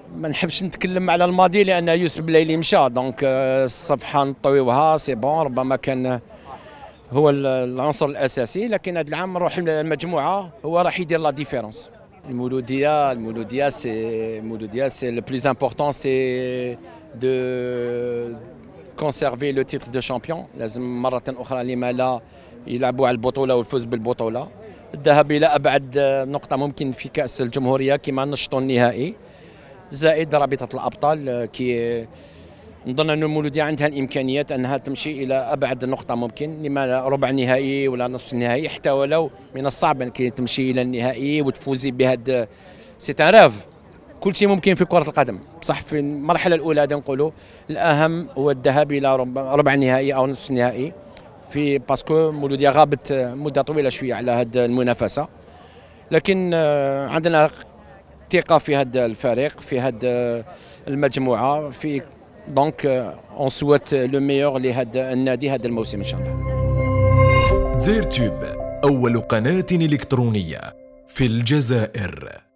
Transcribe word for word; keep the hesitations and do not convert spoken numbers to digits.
ما نحبش نتكلم على الماضي لان يوسف بلايلي مشى، دونك الصفحه نطويوها سي بون. ربما كان هو العنصر الاساسي، لكن هذا العام نروح المجموعه هو راح يدير لا ديفيرونس. المولوديه المولوديه سي المولوديه سي لو بلوز امبورطون سي دو كونسيرفي لو تيتر دو شامبيون. لازم مره اخرى لما لا يلعبوا على البطوله والفوز بالبطوله. الذهاب الى ابعد نقطه ممكن في كاس الجمهوريه كما نشطوا النهائي، زائد رابطه الابطال كي نظن أن المولودية عندها الإمكانيات أنها تمشي إلى أبعد نقطة ممكن، لما ربع نهائي ولا نصف النهائي، حتى ولو من الصعب أنك تمشي إلى النهائي وتفوزي بهذا. سي ان راف، كل شيء ممكن في كرة القدم، بصح في المرحلة الأولى نقولوا الأهم هو الذهاب إلى ربع نهائي أو نصف النهائي، في باسكو المولودية غابت مدة طويلة شوية على هذه المنافسة، لكن عندنا ثقة في هذا الفريق، في هذه المجموعة، في دونك اون سويت لو ميور لهذا النادي هذا الموسم ان شاء الله. زير تيوب، أول قناة إلكترونية في الجزائر.